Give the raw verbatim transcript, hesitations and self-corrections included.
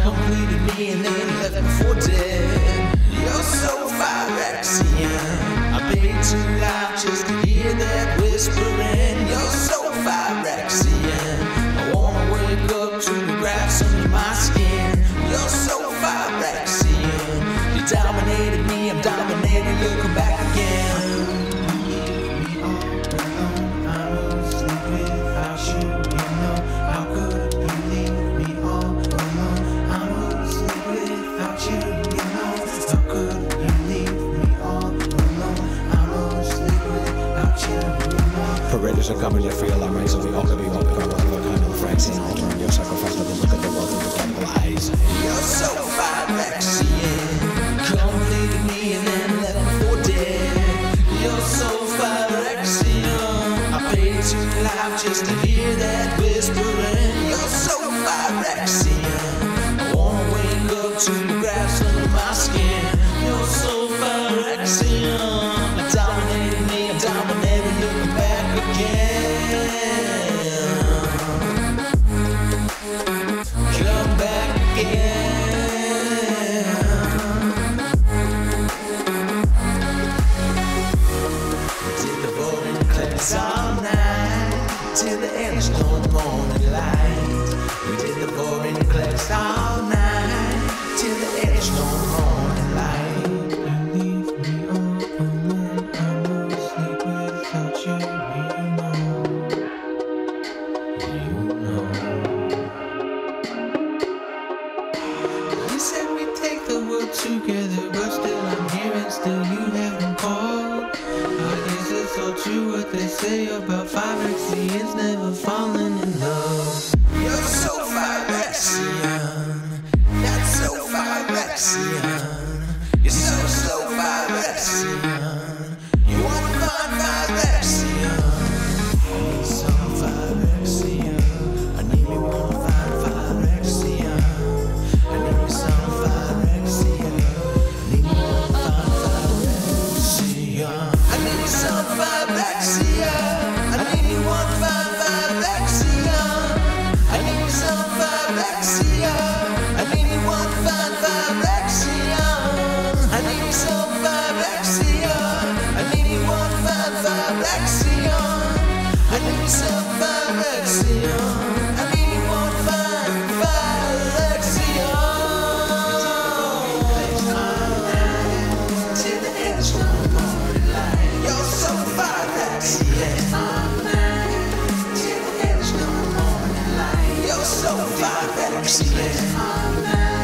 completed me and then left me for dead. You're so Phyrexian, I paid too loud just to hear that whispering. You're so Phyrexian, I wanna wake up to the grass under my skin. You're so Phyrexian, you dominated me, I'm dominated, looking back again. Predators are coming to feel our race, so we all could be one big one of a kind of Phyrexian. Altering your sacrifice, let them look at the world through mechanical eyes. You're so Phyrexian, completed me and then left me for dead. You're so Phyrexian, I paid too loud just to hear that whispering. You're so Phyrexian, I wanna wake up to the grass under my skin. You're so Phyrexian, I dominated me, I dominated, looking back again. Come back again. Did the boring class all night till the end of the morning light. We did the boring class all night till the end of the morning light. Leave me all alone, I won't sleep without you, you know. You said we take the world together, but still I'm here and still you haven't called. I guess it's all true what they say about Phyrexians never falling in love. You're so Phyrexian, that's so Phyrexian. You're so, so Phyrexian. You wanna find Phyrexian. I need some Phyrexian. I need me wanna find Phyrexian. I need me some Phyrexian. I need me wanna find Phyrexian. I need me some Phyrexian. I need me wanna find Phyrexian. I need me some Phyrexian. I need me wanna find Phyrexian. I need me some Phyrexian. I need me wanna find Phyrexian. I need me some Phyrexian. I need me wanna find Phyrexian. Till the end of the morning light. You're so Phyrexian. Till the end of the morning light. You're so Phyrexian.